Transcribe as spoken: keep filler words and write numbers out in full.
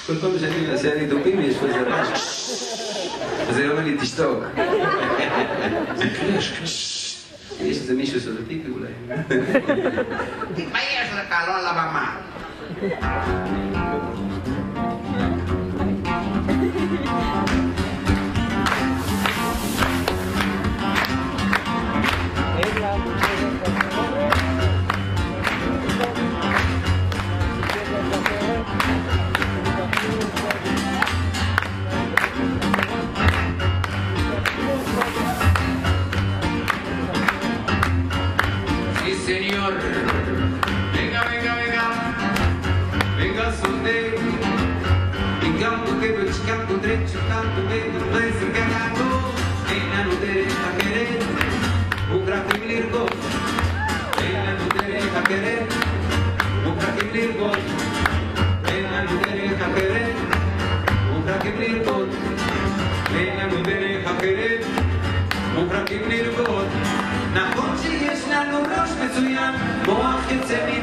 כל פעם שאני מנסה ניתופים יש פה איזה רעש. אז זה אומר לי, תשתוק. זה קרש. יש איזה מישהו סודתי אולי. תתבייש לך, לא על הבמה. Señor, venga, venga, venga, venga, sonde, venga, porque voy chicando, derecho, tanto, medio, mais, enganado, venga, no te deja querer, un crack y lirgo, venga, no te deja querer, un crack y lirgo, venga, no te deja querer, un crack y lirgo, venga, no te deja querer, un crack y lirgo, נכון שיש לנו ראש מצוין, מוח יוצא